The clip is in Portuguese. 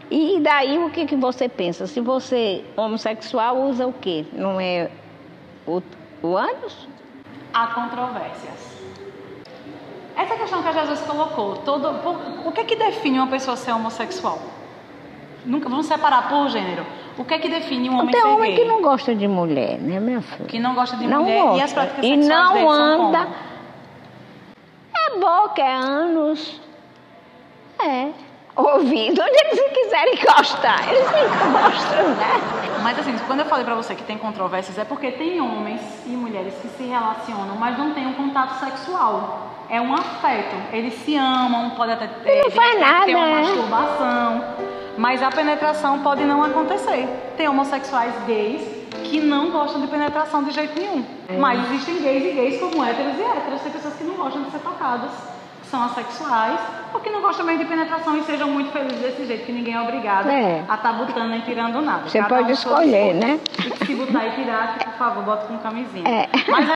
E daí o que você pensa? Se você, homossexual, usa o quê? Não é o ânus? Há controvérsias. Essa questão que a Jesus colocou, o que é que define uma pessoa ser homossexual? Nunca vamos separar por gênero. O que é que define um homem ser gay? Tem homem que não gosta de mulher, né, minha filha? Que não gosta de não mulher gosta. E as práticas e sexuais não deles anda. são como? É boca, é ânus. É. Ouvido, onde eles quiserem encostar. Eles encostam, né? Mas assim, quando eu falei pra você que tem controvérsias, é porque tem homens e mulheres que se relacionam, mas não tem um contato sexual. É um afeto. Eles se amam, pode até ter, não faz nada, ter uma masturbação, mas a penetração pode não acontecer. Tem homossexuais gays que não gostam de penetração de jeito nenhum. Mas existem gays e gays como héteros e héteros. Tem pessoas que não gostam de ser tocadas, que são assexuais, ou que não gostam mesmo de penetração e sejam muito felizes desse jeito, que ninguém é obrigado a estar botando nem tirando nada. Você pode escolher, né? E se botar e tirar, por favor, bota com camisinha. É. Mas